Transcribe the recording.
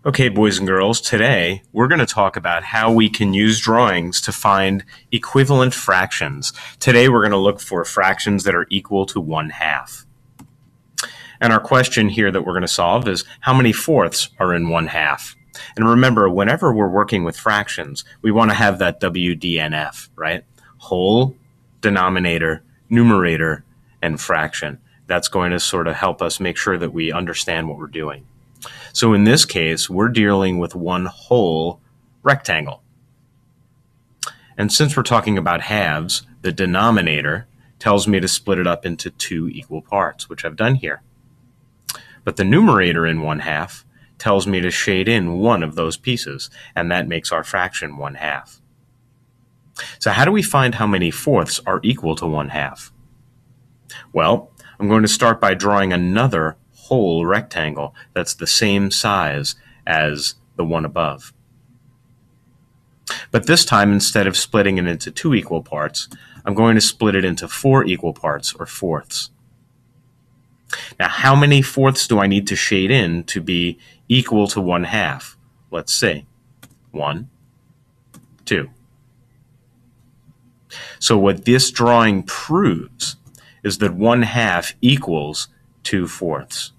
Okay, boys and girls, today we're going to talk about how we can use drawings to find equivalent fractions. Today we're going to look for fractions that are equal to 1/2. And our question here that we're going to solve is how many fourths are in 1/2? And remember, whenever we're working with fractions, we want to have that WDNF, right? Whole, denominator, numerator, and fraction. That's going to sort of help us make sure that we understand what we're doing. So in this case, we're dealing with one whole rectangle. And since we're talking about halves, the denominator tells me to split it up into 2 equal parts, which I've done here. But the numerator in 1/2 tells me to shade in one of those pieces, and that makes our fraction 1/2. So how do we find how many fourths are equal to 1/2? Well, I'm going to start by drawing another whole rectangle that's the same size as the one above. But this time, instead of splitting it into 2 equal parts, I'm going to split it into 4 equal parts, or fourths. Now, how many fourths do I need to shade in to be equal to 1/2? Let's see. 1, 2. So what this drawing proves is that 1/2 equals 2 fourths.